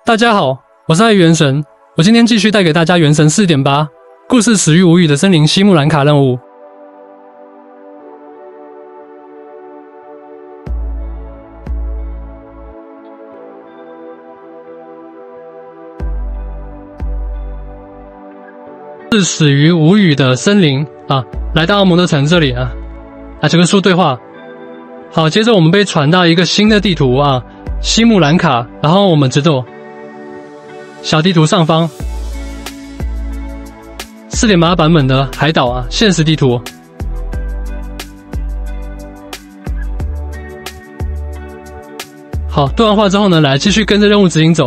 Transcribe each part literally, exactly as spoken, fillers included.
大家好，我是爱元神，我今天继续带给大家元神 四点八 故事始于无语的森林西木兰卡任务。是始于无语的森林啊，来到阿蒙德城这里啊，啊，这个树对话。好，接着我们被传到一个新的地图啊，西木兰卡，然后我们直走。小地图上方 四点八 版本的海岛啊，现实地图。好，对完话之后呢，来继续跟着任务指引走。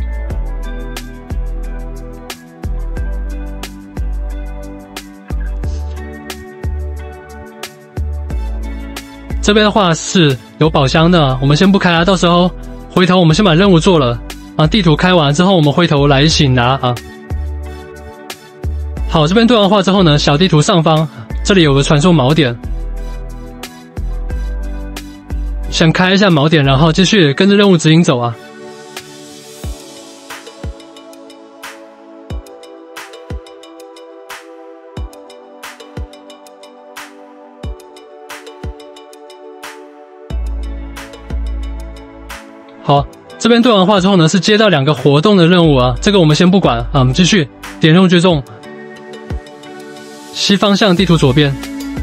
这边的话是有宝箱的，我们先不开啊，到时候回头我们先把任务做了啊。地图开完之后，我们回头来一起拿啊。好，这边对完话之后呢，小地图上方这里有个传送锚点，先开一下锚点，然后继续跟着任务指引走啊。好，这边对完话之后呢，是接到两个活动的任务啊，这个我们先不管啊，我们继续点任务追踪。西方向地图左边。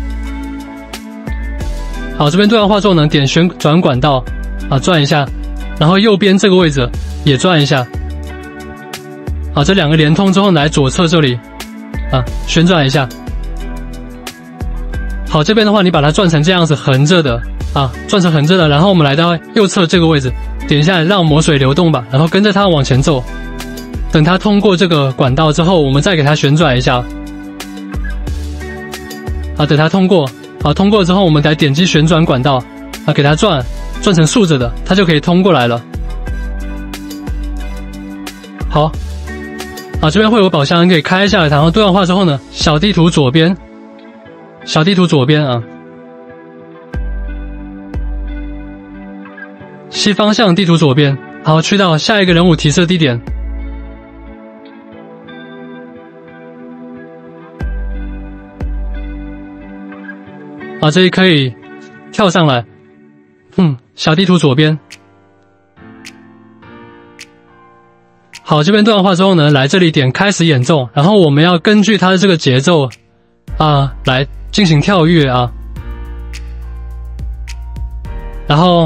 好，这边对完话之后呢，点旋转管道啊，转一下，然后右边这个位置也转一下。好，这两个连通之后来左侧这里啊，旋转一下。好，这边的话你把它转成这样子横着的啊，转成横着的，然后我们来到右侧这个位置。点一下让魔水流动吧，然后跟着它往前走，等它通过这个管道之后，我们再给它旋转一下。好，等它通过，好，通过之后我们再点击旋转管道，啊，给它转，转成竖着的，它就可以通过来了。好，啊，这边会有宝箱可以开一下，然后对完话之后呢，小地图左边，小地图左边啊。西方向地图左边，好，去到下一个人物提示地点。啊，这里可以跳上来。嗯，小地图左边。好，这边对完话之后呢，来这里点开始演奏，然后我们要根据它的这个节奏啊来进行跳跃啊，然后。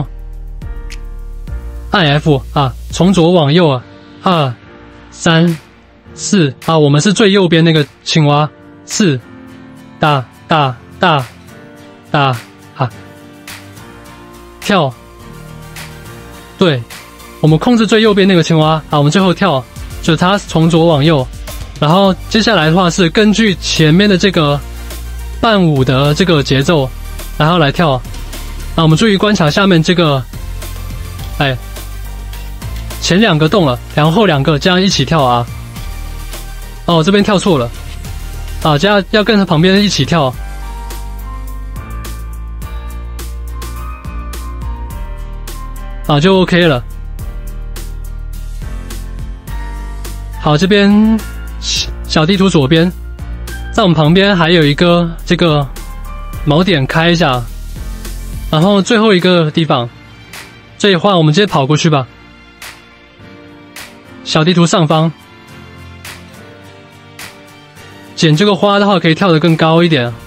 按 F 啊，从左往右啊，二、三、四啊，我们是最右边那个青蛙，四，大大大大啊，跳，对，我们控制最右边那个青蛙啊，我们最后跳，就是它从左往右，然后接下来的话是根据前面的这个伴舞的这个节奏，然后来跳，啊，我们注意观察下面这个，哎。前两个动了，然后后两个这样一起跳啊！哦，这边跳错了，啊，这样要跟着旁边一起跳，啊，就 OK 了。好，这边小地图左边，在我们旁边还有一个这个锚点开一下，然后最后一个地方，这里话我们直接跑过去吧。小地图上方，捡这个花的话可以跳得更高一点。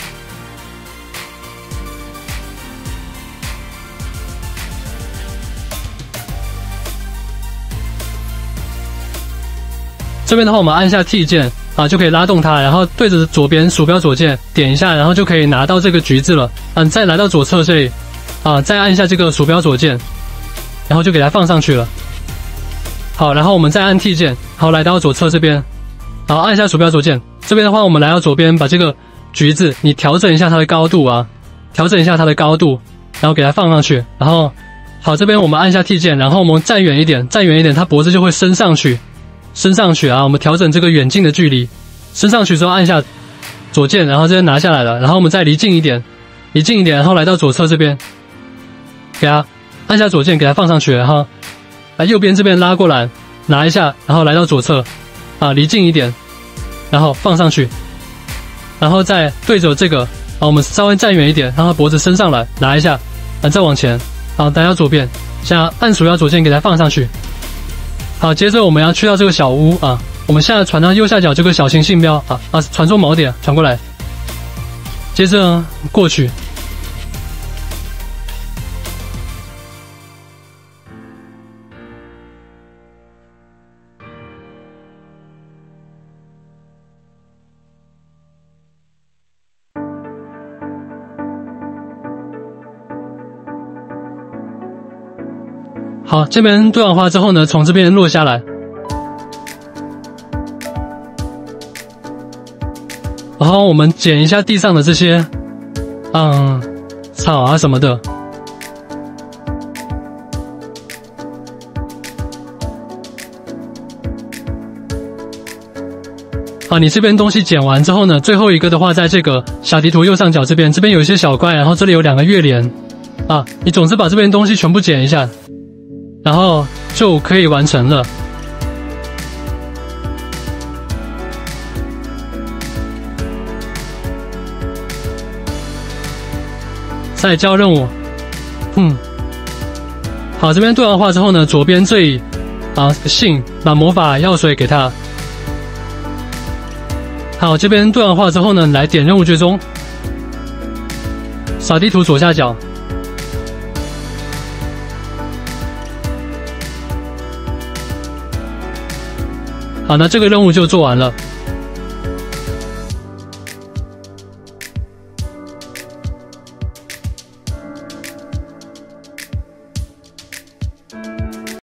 这边的话，我们按下 T 键啊，就可以拉动它，然后对着左边鼠标左键点一下，然后就可以拿到这个橘子了。嗯，再来到左侧这里啊，再按下这个鼠标左键，然后就给它放上去了。好，然后我们再按 T 键，好，来到左侧这边，好，按下鼠标左键。这边的话，我们来到左边，把这个橘子你调整一下它的高度啊，调整一下它的高度，然后给它放上去。然后，好，这边我们按下 T 键，然后我们站远一点，站远一点，它脖子就会升上去，升上去啊。我们调整这个远近的距离，升上去之后按下左键，然后这边拿下来了。然后我们再离近一点，离近一点，然后来到左侧这边，给它按下左键给它放上去，然后把右边这边拉过来， 拿一下，然后来到左侧，啊，离近一点，然后放上去，然后再对着这个，啊，我们稍微站远一点，让它脖子升上来，拿一下，啊，再往前，好，带到左边，现在按鼠标左键给它放上去。好，接着我们要去到这个小屋啊，我们现在传到右下角这个小行星标啊啊，传送锚点传过来，接着过去。好，这边对完话之后呢，从这边落下来，然后我们捡一下地上的这些，嗯，草啊什么的。好，你这边东西捡完之后呢，最后一个的话，在这个小地图右上角这边，这边有一些小怪，然后这里有两个月莲，啊，你总之把这边东西全部捡一下。然后就可以完成了。再交任务，嗯，好，这边对完话之后呢，左边这里啊信把魔法药水给他。好，这边对完话之后呢，来点任务追踪，扫地图左下角。好，那这个任务就做完了。